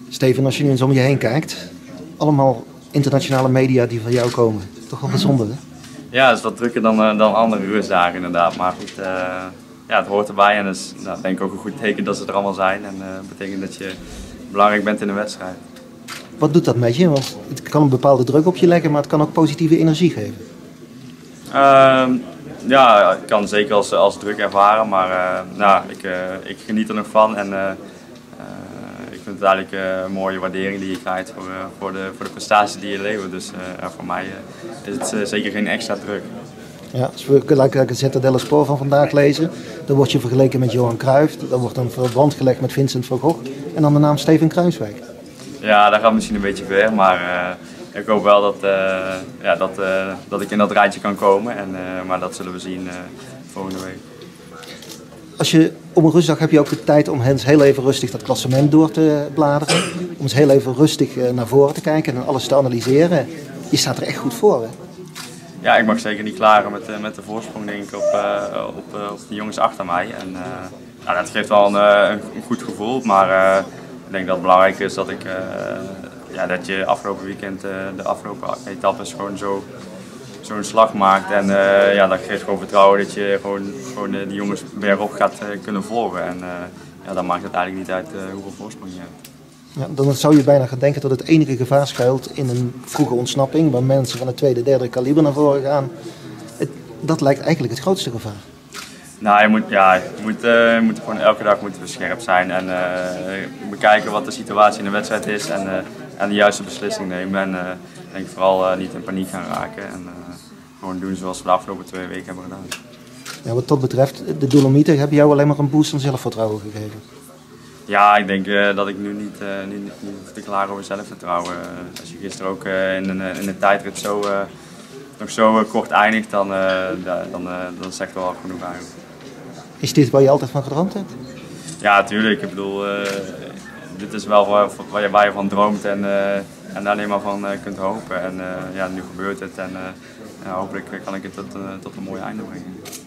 Steven, als je nu eens om je heen kijkt, allemaal internationale media die van jou komen. Toch wel bijzonder, hè? Ja, het is wat drukker dan andere rustdagen inderdaad. Maar goed, ja, het hoort erbij en dat is denk ik ook een goed teken dat ze er allemaal zijn. En dat betekent dat je belangrijk bent in de wedstrijd. Wat doet dat met je? Want het kan een bepaalde druk op je leggen, maar het kan ook positieve energie geven. Ja, ik kan zeker als druk ervaren, maar ik geniet er nog van. En ik vind het eigenlijk een mooie waardering die je krijgt voor de prestaties die je levert. Dus voor mij is het zeker geen extra druk. Ja, als we gelijk het Zeta dello Sport van vandaag lezen, dan word je vergeleken met Johan Cruijff. Dan wordt een verband gelegd met Vincent van Gogh en dan de naam Steven Kruijswijk. Ja, dat gaat misschien een beetje ver, maar ik hoop wel dat ik in dat rijtje kan komen. Maar dat zullen we zien volgende week. Als je op een rustdag heb je ook de tijd om eens heel even rustig dat klassement door te bladeren. Om eens heel even rustig naar voren te kijken en alles te analyseren. Je staat er echt goed voor, hè? Ja, ik mag zeker niet klagen met de voorsprong denk ik op de jongens achter mij. En dat geeft wel een goed gevoel, maar ik denk dat het belangrijk is dat dat je afgelopen weekend de afgelopen etappes gewoon zo'n slag maakt. En dat geeft gewoon vertrouwen dat je gewoon die jongens bergop gaat kunnen volgen. En dan maakt het eigenlijk niet uit hoeveel voorsprong je hebt. Ja, dan zou je bijna gaan denken dat het enige gevaar schuilt in een vroege ontsnapping, waar mensen van het tweede, derde kaliber naar voren gaan. Dat lijkt eigenlijk het grootste gevaar. Nou, je moet gewoon elke dag scherp zijn en bekijken wat de situatie in de wedstrijd is en de juiste beslissing nemen. En denk vooral niet in paniek gaan raken en gewoon doen zoals we de afgelopen 2 weken hebben gedaan. Ja, wat dat betreft, de Dolomieten hebben jou alleen maar een boost van zelfvertrouwen gegeven. Ja, ik denk dat ik nu niet hoef te klagen over zelfvertrouwen. Als je gisteren ook in de tijdrit nog zo kort eindigt, dan zegt het wel genoeg eigenlijk. Is dit waar je altijd van gedroomd hebt? Ja, natuurlijk. Ik bedoel, dit is wel waar je van droomt en daar alleen maar van kunt hopen. En nu gebeurt het en hopelijk kan ik het tot een mooi einde brengen.